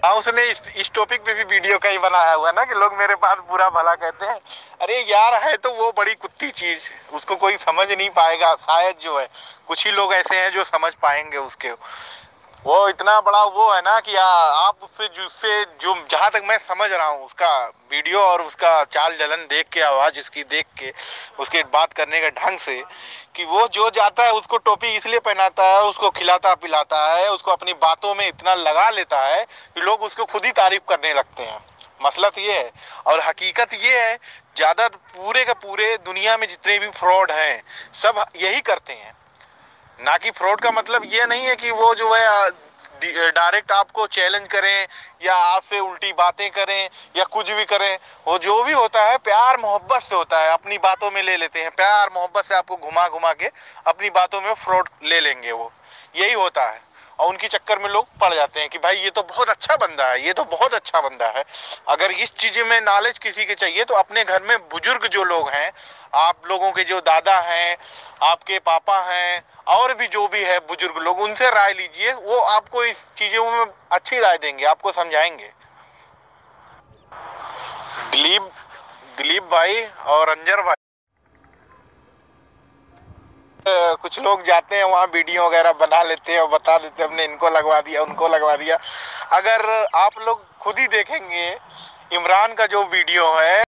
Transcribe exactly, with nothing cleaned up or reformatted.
हाँ, उसने इस, इस टॉपिक पे भी वीडियो कहीं बनाया हुआ है ना कि लोग मेरे पास बुरा भला कहते हैं। अरे यार, है तो वो बड़ी कुत्ती चीज, उसको कोई समझ नहीं पाएगा शायद, जो है कुछ ही लोग ऐसे हैं जो समझ पाएंगे उसके। वो इतना बड़ा वो है ना कि आ, आप उससे जिससे जो जहां तक मैं समझ रहा हूँ उसका वीडियो और उसका चाल चलन देख के, आवाज उसकी देख के, उसके बात करने के ढंग से, कि वो जो जाता है उसको टोपी इसलिए पहनाता है, उसको खिलाता पिलाता है, उसको अपनी बातों में इतना लगा लेता है कि लोग उसको खुद ही तारीफ करने लगते हैं। मसला तो ये है। और हकीकत ये है, ज्यादा पूरे का पूरे दुनिया में जितने भी फ्रॉड हैं सब यही करते हैं। ना कि फ्रॉड का मतलब ये नहीं है कि वो जो है डायरेक्ट आपको चैलेंज करें या आपसे उल्टी बातें करें या कुछ भी करें। वो जो भी होता है प्यार मोहब्बत से होता है, अपनी बातों में ले लेते हैं, प्यार मोहब्बत से आपको घुमा घुमा के अपनी बातों में फ्रॉड ले लेंगे, वो यही होता है। और उनकी चक्कर में लोग पड़ जाते हैं कि भाई ये तो बहुत अच्छा बंदा है, ये तो बहुत अच्छा बंदा है। अगर इस चीज में नॉलेज किसी के चाहिए तो अपने घर में बुजुर्ग जो लोग हैं, आप लोगों के जो दादा हैं, आपके पापा हैं, और भी जो भी है बुजुर्ग लोग, उनसे राय लीजिए। वो आपको इस चीजों में अच्छी राय देंगे, आपको समझाएंगे। दिलीप दिलीप भाई और अंजर भाई, कुछ लोग जाते हैं वहाँ वीडियो वगैरह बना लेते हैं और बता देते हैं हमने इनको लगवा दिया, उनको लगवा दिया। अगर आप लोग खुद ही देखेंगे, इमरान का जो वीडियो है